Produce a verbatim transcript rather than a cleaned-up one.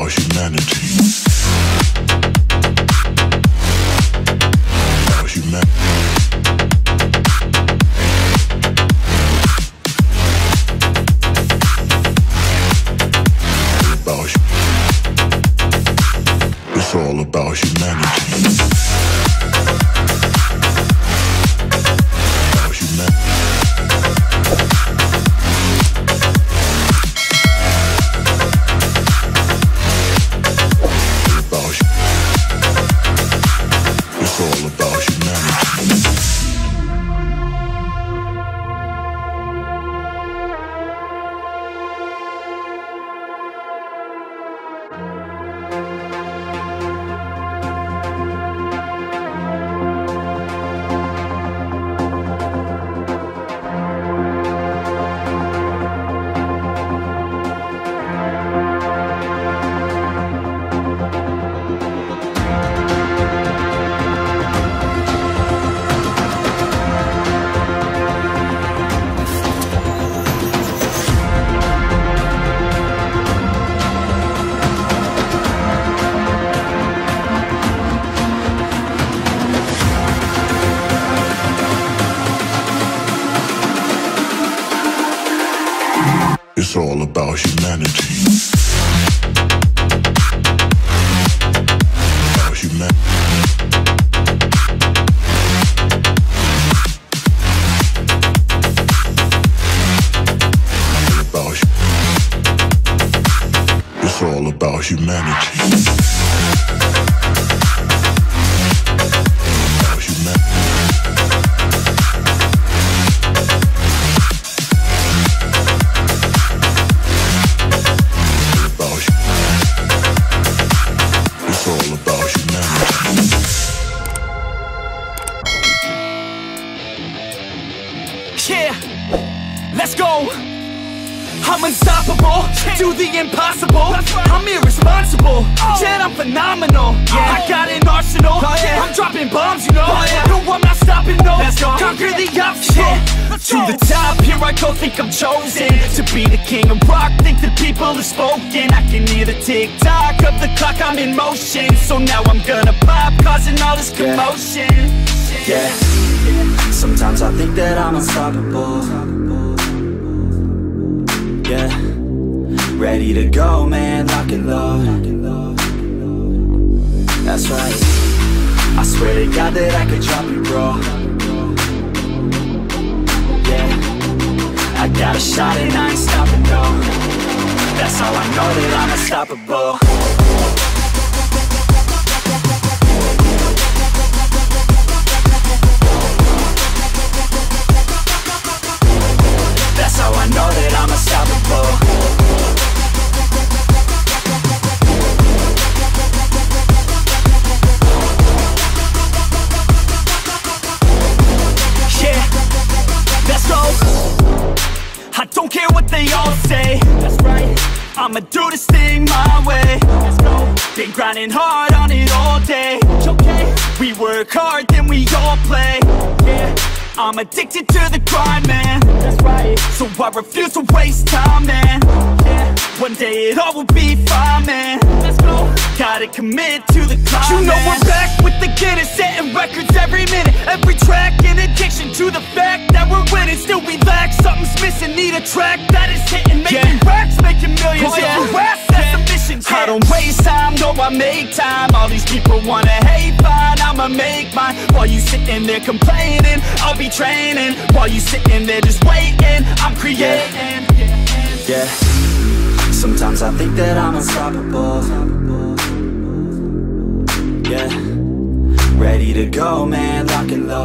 about humanity. About humanity. It's all about humanity. About humanity. It's all about humanity. It's all about humanity. About humanity. About hu- It's all about humanity. About humanity. Yeah, let's go. I'm unstoppable, do the impossible. I'm irresponsible, yet I'm phenomenal. I got an arsenal, I'm dropping bombs, you know. No, I'm not stopping, no. Conquer the obstacle. To the top, here I go, think I'm chosen to be the king of rock, think the people have spoken. I can hear the tick-tock of the clock, I'm in motion. So now I'm gonna pop, causing all this commotion. Yeah, sometimes I think that I'm unstoppable. Yeah, ready to go, man, lock and load. That's right, I swear to God that I could drop you, bro. Yeah, I got a shot and I ain't stopping, no. That's how I know that I'm unstoppable. That's how I know that I'm unstoppable. Yeah, let's go. I don't care what they all say. That's right, I'ma do this thing my way. Let's go. Been grinding hard on it all day. Okay, we work hard, then we all play. Yeah, I'm addicted to the grind, man. That's right, so I refuse to waste time, man. Yeah, one day it all will be fine, man. Let's go. Gotta commit to the climb, you know, man. We're back with the Guinness, setting records every minute, every track. An addiction to the fact that we're winning. Still we lack, something's missing. Need a track that is hitting, making yeah. racks, making millions. Oh, yeah. If you ask, that's yeah. the mission. Yeah. I don't waste time, no, I make time. All these people wanna hate, fine, I'ma make mine. While you sitting there complaining, I'll be training. While you sitting there just waiting, I'm creating. Yeah, yeah. Sometimes I think that I'm unstoppable. Yeah, ready to go, man, lock and load.